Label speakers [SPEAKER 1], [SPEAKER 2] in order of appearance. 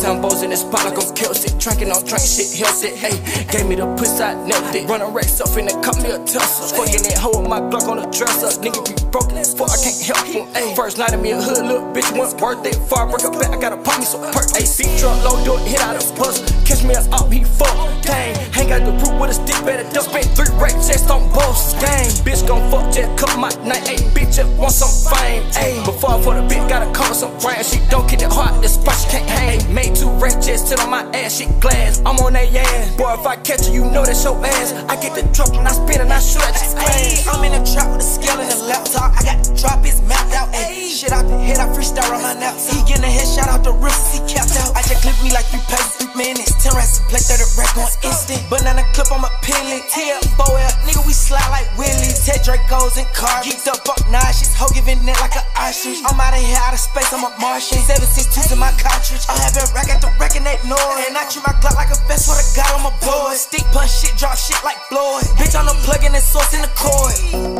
[SPEAKER 1] Sambos in the spot like I'm Kelsey. Tracking on train shit, healthy, ayy. Gave me the pussy, I knelt it. Running racks up in the cup me a Tesla. Fucking that hoe with my Glock on the dresser. Nigga be broke as fuck, I can't help him, ayy. First night of me a hood, little bitch wasn't worth it. Far break up back, I gotta pop me some perk, ayy. Big truck, low door, hit out a bus. Catch me up, he fuck, gang. Hang out the root with a stick, better just spend 3 racks, just on boss, gang. Bitch gon' fuck, just cut my name, ayy. Bitch just want some fame, ayy. Before for the bitch, gotta cover some brand. She don't get it hard, the spot she can't hang. Made 2 racks, just sit on my ass, shit glass. I'm on that ass, boy, if I catch you, you know that's your ass. I get the drop and I spin and I shoot at your ass.
[SPEAKER 2] I'm in the trap with a scale in the laptop. I got the drop, it's mapped out, ayy. Shit out the head, I freestyle on her now. He getting a headshot out the wrist, he capped out. I just clip me like 3 pages, 3 minutes. 10 racks to play 30 rack on instant. Banana clip on my pilly. TL4L, nigga, we slide like Willie. Ted Dracos and cars. Geeked up nauseous. Hoe giving it like an ostrich. I'm out of here, out of space, I'm a Martian. 7.62's in my cartridge. I have it rack after rack and they know it. And I treat my Glock like a vest with a guy on my board. Stick punch shit, drop shit like Floyd. Bitch, I'm the plug in the source in the cord.